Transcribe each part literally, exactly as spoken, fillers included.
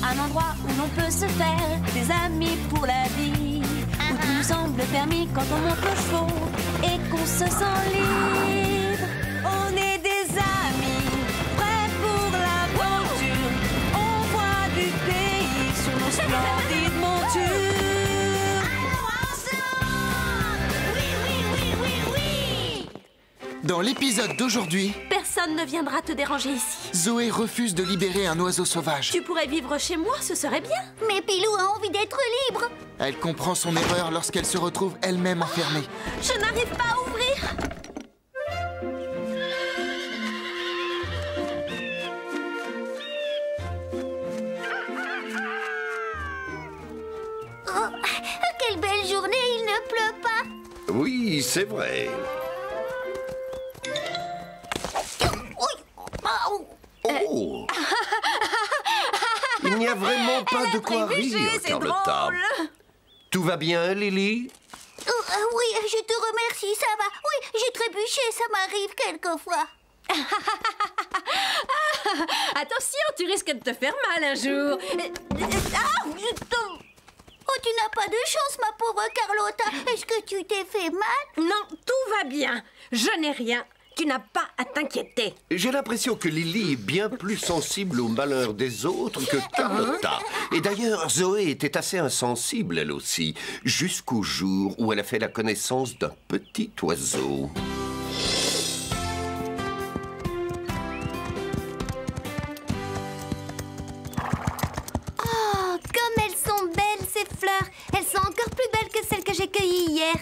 Un endroit où l'on peut se faire des amis pour la vie, où tout nous semble permis quand on monte aux chevaux et qu'on se sent libre. On est des amis, prêts pour l'aventure. On voit du pays sur nos splendides montures. Alors ensemble, oui, oui, oui, oui, oui. Dans l'épisode d'aujourd'hui, Personne ne viendra te déranger ici. Zoé refuse de libérer un oiseau sauvage. Tu pourrais vivre chez moi, ce serait bien. Mais Pilou a envie d'être libre. Elle comprend son erreur lorsqu'elle se retrouve elle-même enfermée. Je n'arrive pas à ouvrir. Oh, quelle belle journée, il ne pleut pas. Oui, c'est vrai. Oh! Il n'y a vraiment pas de quoi rire, Carlotta. Tout va bien, Lily? Oh, euh, oui, je te remercie, ça va. Oui, j'ai trébuché, ça m'arrive quelquefois. Attention, tu risques de te faire mal un jour. Ah, je tombe. Oh, tu n'as pas de chance, ma pauvre Carlotta. Est-ce que tu t'es fait mal? Non, tout va bien. Je n'ai rien. Tu n'as pas à t'inquiéter. J'ai l'impression que Lily est bien plus sensible au malheur des autres que Carlotta. Et d'ailleurs, Zoé était assez insensible, elle aussi, jusqu'au jour où elle a fait la connaissance d'un petit oiseau. Oh, comme elles sont belles, ces fleurs. Elles sont encore plus belles que celles que j'ai cueillies hier.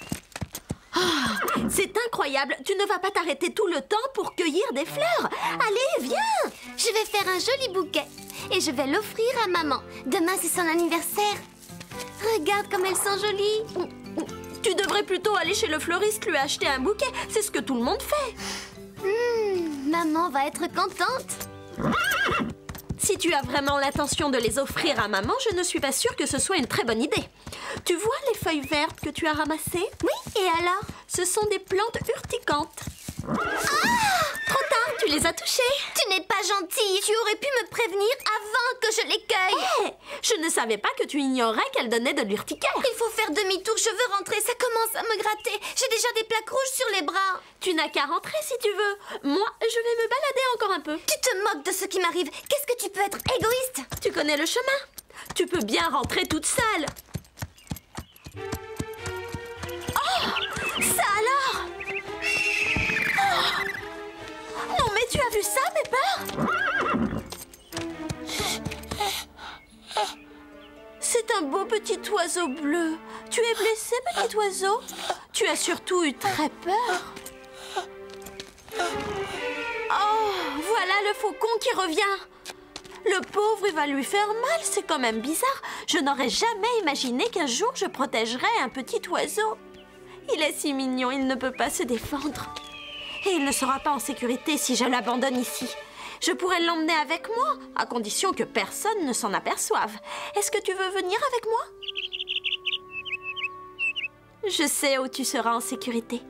Oh, c'est incroyable. Tu ne vas pas t'arrêter tout le temps pour cueillir des fleurs. Allez, viens. Je vais faire un joli bouquet et je vais l'offrir à maman. Demain, c'est son anniversaire. Regarde comme elles sont jolies. Tu devrais plutôt aller chez le fleuriste lui acheter un bouquet. C'est ce que tout le monde fait. Mmh, maman va être contente. Si tu as vraiment l'intention de les offrir à maman, je ne suis pas sûre que ce soit une très bonne idée. Tu vois les feuilles vertes que tu as ramassées? Oui, et alors? Ce sont des plantes urticantes. Ah! Trop tard, tu les as touchées. Tu n'es pas gentille. Tu aurais pu me prévenir avant que je les cueille. Hey, je ne savais pas que tu ignorais qu'elles donnaient de l'urticaire. Il faut faire demi-tour, je veux rentrer, ça commence à me gratter. J'ai déjà des plaques rouges sur les bras. Tu n'as qu'à rentrer si tu veux. Moi, je vais me balader encore un peu. Tu te moques de ce qui m'arrive. Qu'est-ce que tu peux être égoïste? Tu connais le chemin. Tu peux bien rentrer toute seule. Oh! Ça alors? Oh! Non mais tu as vu ça, Pepper? C'est un beau petit oiseau bleu. Tu es blessé, petit oiseau? Tu as surtout eu très peur. Oh, voilà le faucon qui revient. Le pauvre, il va lui faire mal. C'est quand même bizarre. Je n'aurais jamais imaginé qu'un jour je protégerais un petit oiseau. Il est si mignon, il ne peut pas se défendre. Et il ne sera pas en sécurité si je l'abandonne ici. Je pourrais l'emmener avec moi, à condition que personne ne s'en aperçoive. Est-ce que tu veux venir avec moi? Je sais où tu seras en sécurité.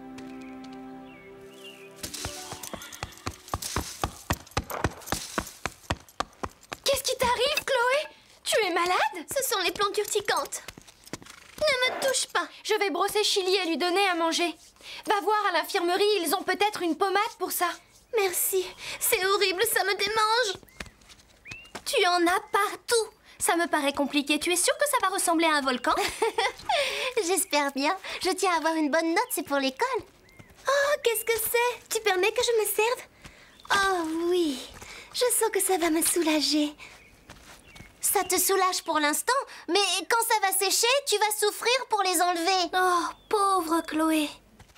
Qu'est-ce qui t'arrive, Chloé? Tu es malade? Ce sont les plantes urticantes. Ne me touche pas. Je vais brosser Chili et lui donner à manger. Va voir à l'infirmerie, ils ont peut-être une pommade pour ça. Merci. C'est horrible, ça me démange. Tu en as partout. Ça me paraît compliqué. Tu es sûre que ça va ressembler à un volcan? J'espère bien. Je tiens à avoir une bonne note, c'est pour l'école. Oh, qu'est-ce que c'est? Tu permets que je me serve? Oh oui. Je sens que ça va me soulager. Ça te soulage pour l'instant, mais quand ça va sécher, tu vas souffrir pour les enlever. Oh, pauvre Chloé.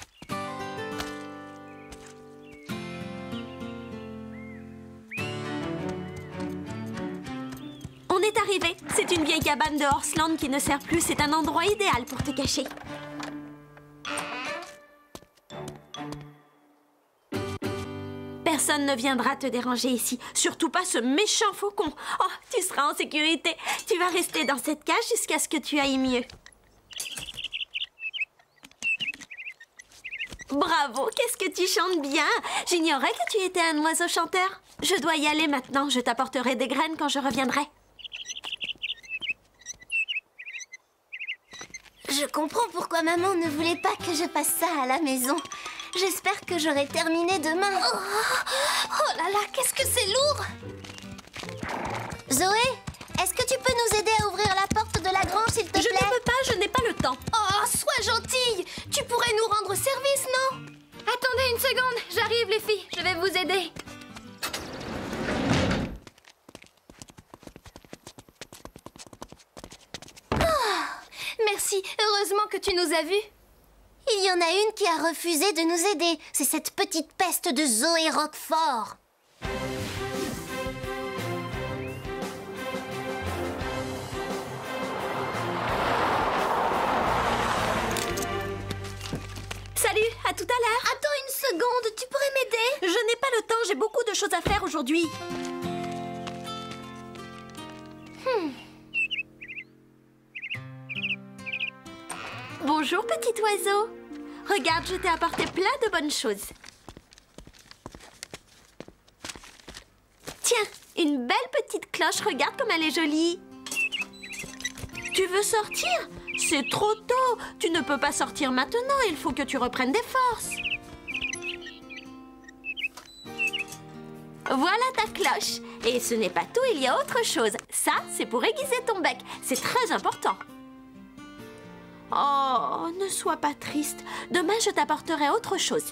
On est arrivé. C'est une vieille cabane de Horseland qui ne sert plus. C'est un endroit idéal pour te cacher. Personne ne viendra te déranger ici. Surtout pas ce méchant faucon. Oh, tu seras en sécurité. Tu vas rester dans cette cage jusqu'à ce que tu ailles mieux. Bravo, qu'est-ce que tu chantes bien. J'ignorais que tu étais un oiseau chanteur. Je dois y aller maintenant. Je t'apporterai des graines quand je reviendrai. comprends pourquoi maman ne voulait pas que je fasse ça à la maison. J'espère que j'aurai terminé demain. Oh, oh là là, qu'est-ce que c'est lourd! Zoé, est-ce que tu peux nous aider à ouvrir la porte de la grange, s'il te Je plaît? ne peux pas, je n'ai pas le temps. Oh, sois gentille! Tu pourrais nous rendre service, non? Attendez une seconde, j'arrive les filles, je vais vous aider. Merci, heureusement que tu nous as vus. Il y en a une qui a refusé de nous aider. C'est cette petite peste de Zoé Roquefort. Salut, à tout à l'heure. Attends une seconde, tu pourrais m'aider? Je n'ai pas le temps, j'ai beaucoup de choses à faire aujourd'hui. Hmm. Bonjour, petit oiseau. Regarde, je t'ai apporté plein de bonnes choses. Tiens, une belle petite cloche, regarde comme elle est jolie. Tu veux sortir? C'est trop tôt. Tu ne peux pas sortir maintenant, il faut que tu reprennes des forces. Voilà ta cloche. Et ce n'est pas tout, il y a autre chose. Ça, c'est pour aiguiser ton bec. C'est très important. Oh, ne sois pas triste. Demain, je t'apporterai autre chose.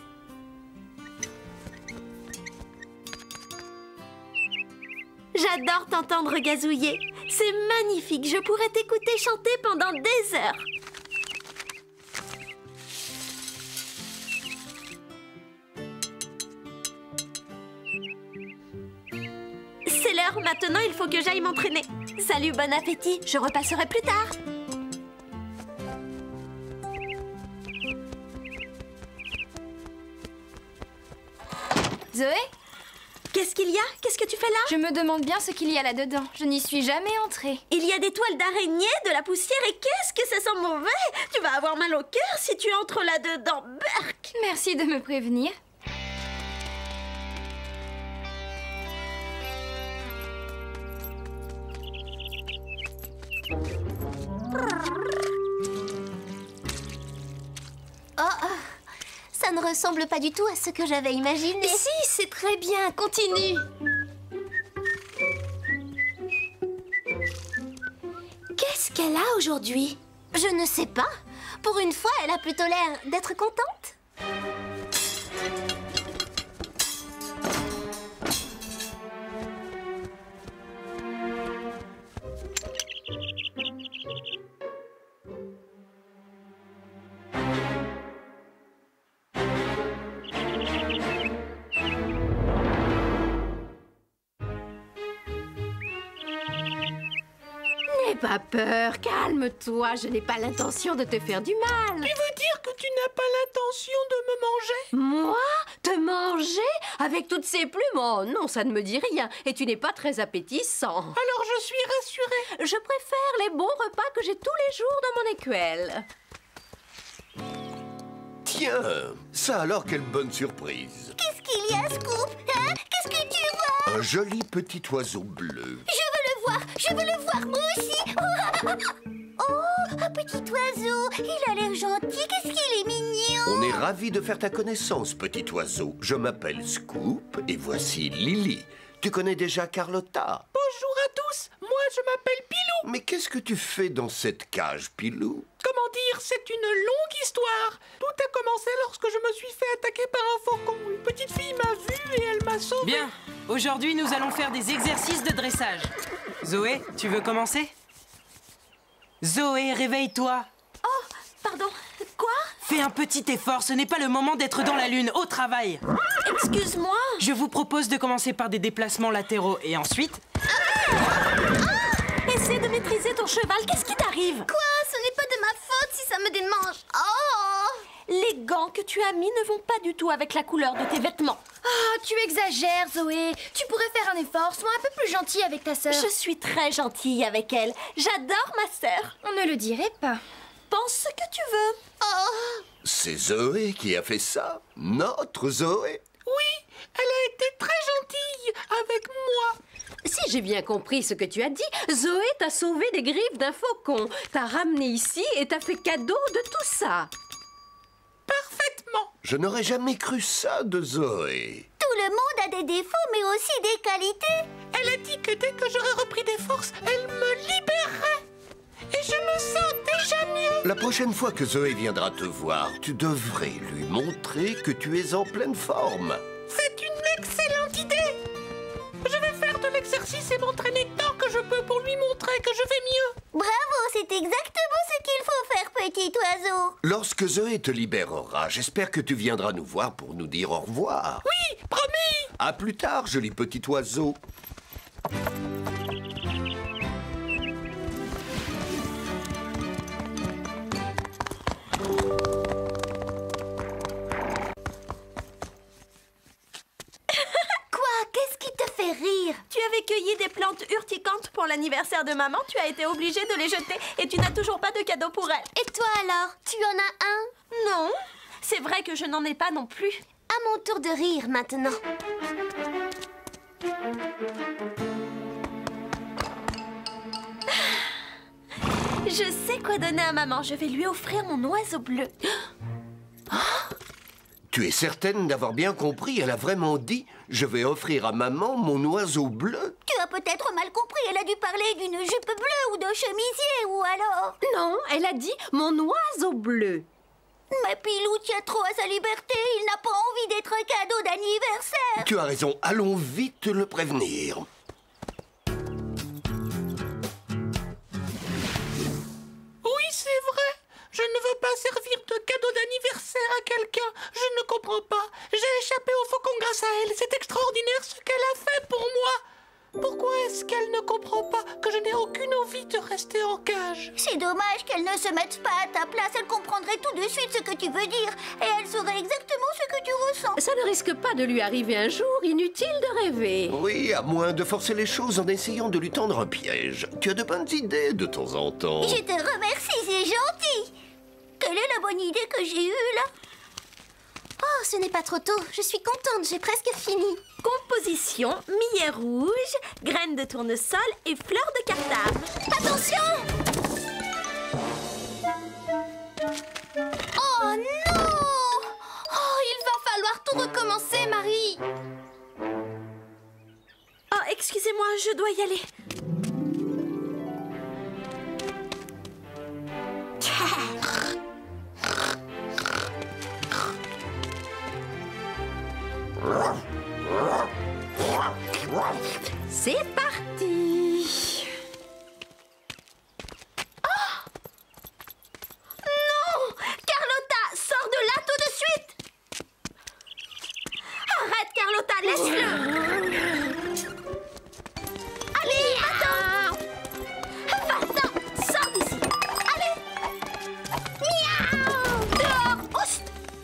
J'adore t'entendre gazouiller. C'est magnifique. Je pourrais t'écouter chanter pendant des heures. C'est l'heure. Maintenant, il faut que j'aille m'entraîner. Salut, bon appétit. Je repasserai plus tard. Zoé, Qu'est-ce qu'il y a? Qu'est-ce que tu fais là? je me demande bien ce qu'il y a là-dedans. Je n'y suis jamais entrée. Il y a des toiles d'araignée, de la poussière et qu'est-ce que ça sent mauvais! Tu vas avoir mal au cœur si tu entres là-dedans, Berk! Merci de me prévenir. Oh, oh, ça ne ressemble pas du tout à ce que j'avais imaginé. Si, c'est très bien. Continue. Qu'est-ce qu'elle a aujourd'hui? Je ne sais pas. Pour une fois, elle a plutôt l'air d'être contente. N'aie pas peur, calme-toi, je n'ai pas l'intention de te faire du mal. Tu veux dire que tu n'as pas l'intention de me manger? Moi? Te manger? Avec toutes ces plumes? Oh non, ça ne me dit rien. Et tu n'es pas très appétissant. Alors je suis rassurée. Je préfère les bons repas que j'ai tous les jours dans mon écuelle. Tiens, ça alors, quelle bonne surprise. Qu'est-ce qu'il y a, Scoop? Hein? Qu'est-ce que tu vois? Un joli petit oiseau bleu. Je veux le voir, je veux le voir, moi aussi. Oh, un petit oiseau. Il a l'air gentil, qu'est-ce qu'il est mignon. On est ravis de faire ta connaissance, petit oiseau. Je m'appelle Scoop et voici Lily. Tu connais déjà Carlotta? Bonjour à tous, moi je m'appelle Pilou. Mais qu'est-ce que tu fais dans cette cage, Pilou? Comment dire, c'est une longue histoire. Tout a commencé lorsque je me suis fait attaquer par un faucon. Une petite fille m'a vue et elle m'a sauvée. Bien, aujourd'hui nous allons faire des exercices de dressage. Zoé, tu veux commencer? Zoé, réveille-toi. Oh, pardon, quoi? Fais un petit effort, ce n'est pas le moment d'être dans la lune, au travail. Excuse-moi. Je vous propose de commencer par des déplacements latéraux et ensuite... Essaie de maîtriser ton cheval, qu'est-ce qui t'arrive? Quoi? Ce n'est pas de ma faute si ça me démange. Oh! Les gants que tu as mis ne vont pas du tout avec la couleur de tes vêtements. Ah, tu exagères, Zoé. Tu pourrais faire un effort. Sois un peu plus gentille avec ta sœur. Je suis très gentille avec elle. J'adore ma sœur. On ne le dirait pas. Pense ce que tu veux. Oh! C'est Zoé qui a fait ça? Notre Zoé? Oui, elle a été très gentille avec moi. Si j'ai bien compris ce que tu as dit. Zoé t'a sauvé des griffes d'un faucon, t'a ramené ici et t'a fait cadeau de tout ça. Parfaitement. Je n'aurais jamais cru ça de Zoé. Tout le monde a des défauts, mais aussi des qualités. Elle a dit que dès que j'aurais repris des forces, elle me libérerait. Et je me sens déjà mieux. La prochaine fois que Zoé viendra te voir, tu devrais lui montrer que tu es en pleine forme. C'est une excellente idée. Je vais faire de l'exercice et m'entraîner tant que je peux pour lui montrer que je vais mieux. Bravo, c'est exactement ce qu'il faut faire, petit oiseau. Lorsque Zoé te libérera, j'espère que tu viendras nous voir pour nous dire au revoir. Oui, promis. À plus tard, joli petit oiseau. Tu avais cueilli des plantes urticantes pour l'anniversaire de maman, tu as été obligée de les jeter et tu n'as toujours pas de cadeau pour elle. Et toi alors, tu en as un? Non, c'est vrai que je n'en ai pas non plus. À mon tour de rire maintenant. Je sais quoi donner à maman, je vais lui offrir mon oiseau bleu. Tu es certaine d'avoir bien compris? Elle a vraiment dit « Je vais offrir à maman mon oiseau bleu ». Tu as peut-être mal compris. Elle a dû parler d'une jupe bleue ou d'un chemisier, ou alors... Non, elle a dit « mon oiseau bleu ». Mais Pilou tient trop à sa liberté. Il n'a pas envie d'être un cadeau d'anniversaire. Tu as raison. Allons vite le prévenir. Oui, c'est vrai. Je ne veux pas servir de cadeau d'anniversaire à quelqu'un. Je ne comprends pas. J'ai échappé au faucon grâce à elle. C'est extraordinaire ce qu'elle a fait pour moi. Pourquoi est-ce qu'elle ne comprend pas que je n'ai aucune envie de rester en cage? C'est dommage qu'elle ne se mette pas à ta place. Elle comprendrait tout de suite ce que tu veux dire. Et elle saurait exactement ce que tu ressens. Ça ne risque pas de lui arriver un jour. Inutile de rêver. Oui, à moins de forcer les choses en essayant de lui tendre un piège. Tu as de bonnes idées de temps en temps. Je te remercie, c'est gentil. Quelle est la bonne idée que j'ai eue, là? Oh, ce n'est pas trop tôt. Je suis contente, j'ai presque fini. Composition, millet rouge, graines de tournesol et fleurs de cartame. Attention! Oh non! Oh, il va falloir tout recommencer, Marie. Oh, excusez-moi, je dois y aller. C'est parti. Oh! Non! Carlotta, sors de là tout de suite! Arrête, Carlotta, laisse-le! Allez, attends! Va-t'en, sors d'ici! Allez! Miaou! Dehors! Oust!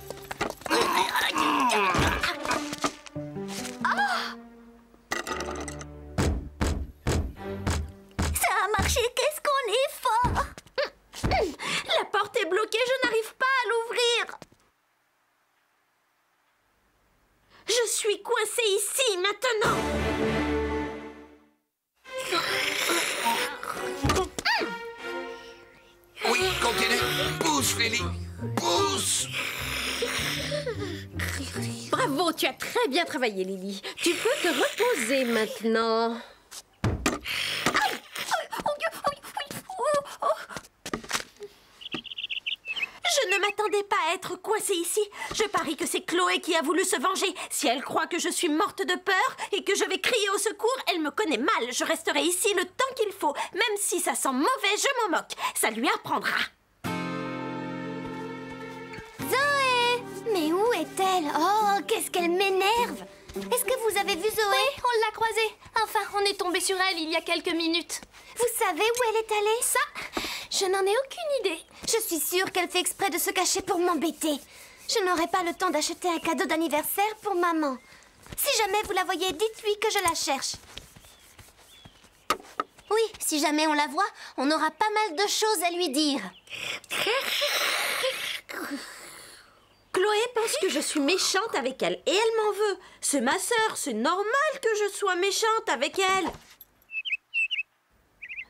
Qu'est-ce qu'on est fort! La porte est bloquée, je n'arrive pas à l'ouvrir. Je suis coincée ici maintenant. Oui, continue. Pousse, Lily. Pousse. Bravo, tu as très bien travaillé, Lily. Tu peux te reposer maintenant. Je ne m'attendais pas à être coincée ici. Je parie que c'est Chloé qui a voulu se venger. Si elle croit que je suis morte de peur et que je vais crier au secours, elle me connaît mal. Je resterai ici le temps qu'il faut. Même si ça sent mauvais, je m'en moque. Ça lui apprendra. Zoé! Mais où est-elle? Oh, qu'est-ce qu'elle m'énerve! Est-ce que vous avez vu Zoé? Oui, on l'a croisée. Enfin, on est tombé sur elle il y a quelques minutes. Vous savez où elle est allée? Ça, je n'en ai aucune idée. Je suis sûre qu'elle fait exprès de se cacher pour m'embêter. Je n'aurai pas le temps d'acheter un cadeau d'anniversaire pour maman. Si jamais vous la voyez, dites-lui que je la cherche. Oui, si jamais on la voit, on aura pas mal de choses à lui dire. Chloé pense que je suis méchante avec elle et elle m'en veut. C'est ma sœur, c'est normal que je sois méchante avec elle.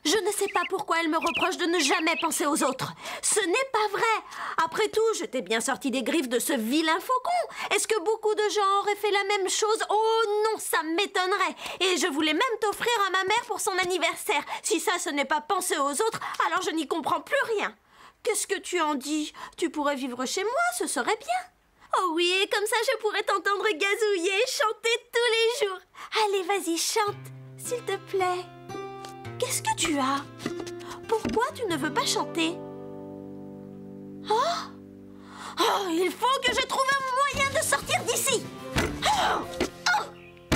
Je ne sais pas pourquoi elle me reproche de ne jamais penser aux autres. Ce n'est pas vrai. Après tout, je t'ai bien sorti des griffes de ce vilain faucon. Est-ce que beaucoup de gens auraient fait la même chose? Oh non, ça m'étonnerait. Et je voulais même t'offrir à ma mère pour son anniversaire. Si ça, ce n'est pas penser aux autres, alors je n'y comprends plus rien. Qu'est-ce que tu en dis? Tu pourrais vivre chez moi, ce serait bien. Oh oui, et comme ça, je pourrais t'entendre gazouiller et chanter tous les jours. Allez, vas-y, chante, s'il te plaît. Qu'est-ce que tu as? Pourquoi tu ne veux pas chanter? Oh! Oh, il faut que je trouve un moyen de sortir d'ici! Oh! Oh!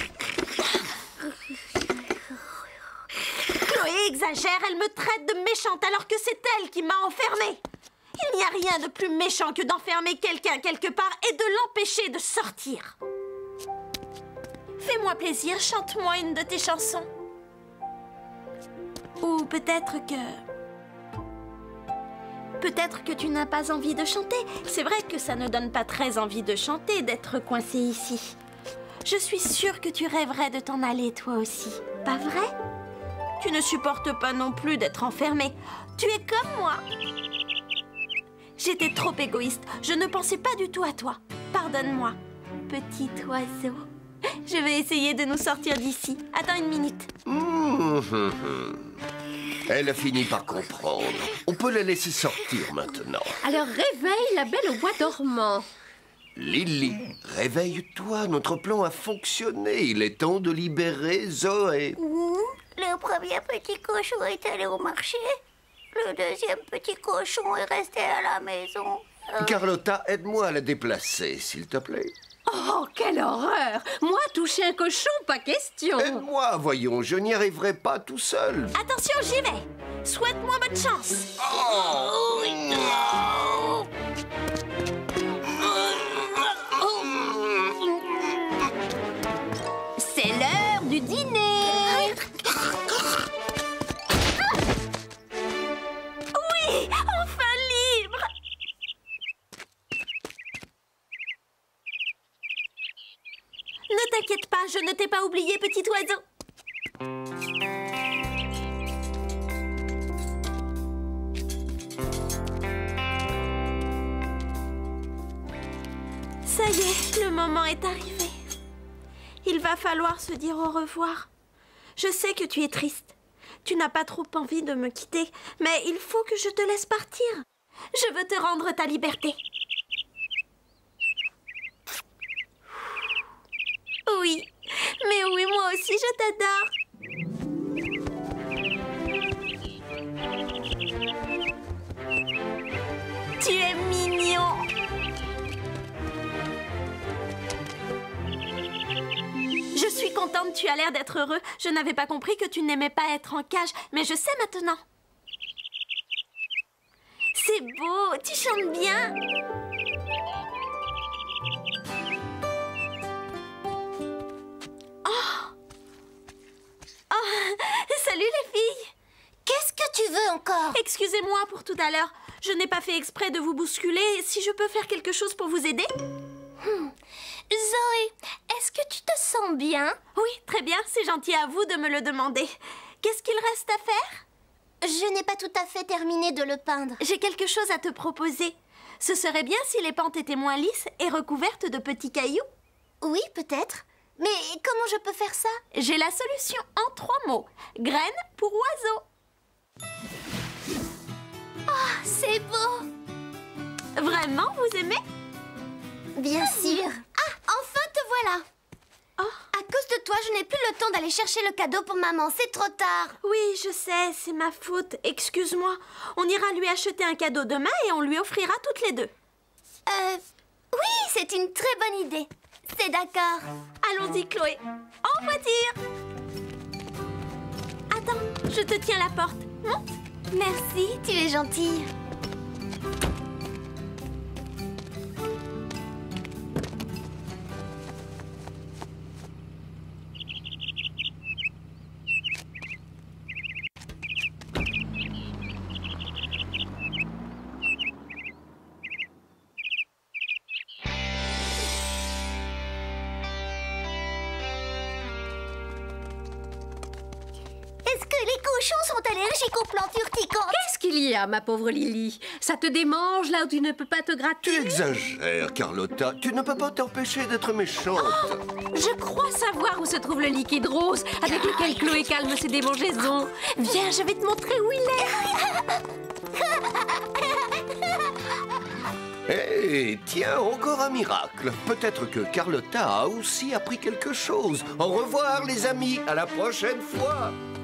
Chloé exagère, elle me traite de méchante alors que c'est elle qui m'a enfermée. Il n'y a rien de plus méchant que d'enfermer quelqu'un quelque part et de l'empêcher de sortir. Fais-moi plaisir, chante-moi une de tes chansons. Ou peut-être que... Peut-être que tu n'as pas envie de chanter. C'est vrai que ça ne donne pas très envie de chanter, d'être coincé ici. Je suis sûre que tu rêverais de t'en aller, toi aussi. Pas vrai? Tu ne supportes pas non plus d'être enfermé. Tu es comme moi. J'étais trop égoïste. Je ne pensais pas du tout à toi. Pardonne-moi, petit oiseau. Je vais essayer de nous sortir d'ici. Attends une minute. Mmh, mmh, mmh. Elle a fini par comprendre. On peut la laisser sortir maintenant. Alors réveille la belle au bois dormant. Lily, réveille-toi. Notre plan a fonctionné. Il est temps de libérer Zoé. Mmh. Le premier petit cochon est allé au marché. Le deuxième petit cochon est resté à la maison. Euh... Carlotta, aide-moi à la déplacer, s'il te plaît. Oh, quelle horreur! Moi, toucher un cochon, pas question! Aide-moi, voyons, je n'y arriverai pas tout seul. Attention, j'y vais! Souhaite-moi bonne chance! Oh, non. C'est l'heure du dîner! Oui! Enfin libre! Ne t'inquiète pas, je ne t'ai pas oublié, petit oiseau. Ça y est, le moment est arrivé. Il va falloir se dire au revoir. Je sais que tu es triste. Tu n'as pas trop envie de me quitter, mais il faut que je te laisse partir. Je veux te rendre ta liberté. Oui, mais oui, moi aussi, je t'adore. Tu es mignon. Je suis contente, tu as l'air d'être heureux. Je n'avais pas compris que tu n'aimais pas être en cage, mais je sais maintenant. C'est beau, tu chantes bien. Salut les filles! Qu'est-ce que tu veux encore? Excusez-moi pour tout à l'heure. Je n'ai pas fait exprès de vous bousculer. Si je peux faire quelque chose pour vous aider? hmm. Zoé, est-ce que tu te sens bien? Oui, très bien. C'est gentil à vous de me le demander. Qu'est-ce qu'il reste à faire? Je n'ai pas tout à fait terminé de le peindre. J'ai quelque chose à te proposer. Ce serait bien si les pentes étaient moins lisses et recouvertes de petits cailloux. Oui, peut-être. Mais comment je peux faire ça? J'ai la solution en trois mots. Graines pour oiseaux. Oh, c'est beau! Vraiment, vous aimez? Bien sûr. Ah, enfin te voilà. Oh. À cause de toi, je n'ai plus le temps d'aller chercher le cadeau pour maman. C'est trop tard. Oui, je sais, c'est ma faute. Excuse-moi. On ira lui acheter un cadeau demain et on lui offrira toutes les deux. Euh... Oui, c'est une très bonne idée. C'est d'accord. Allons-y, Chloé. En voiture. Attends, je te tiens la porte. Monte. Merci, tu es gentille. Est-ce que les cochons sont allergiques aux plantes urticantes? Qu'est-ce qu'il y a, ma pauvre Lily? Ça te démange là où tu ne peux pas te gratter? Tu exagères, Carlotta. Tu ne peux pas t'empêcher d'être méchante. Oh, je crois savoir où se trouve le liquide rose avec lequel Chloé calme ses démangeaisons. Viens, je vais te montrer où il est. Eh, tiens, encore un miracle. Peut-être que Carlotta a aussi appris quelque chose. Au revoir, les amis. À la prochaine fois.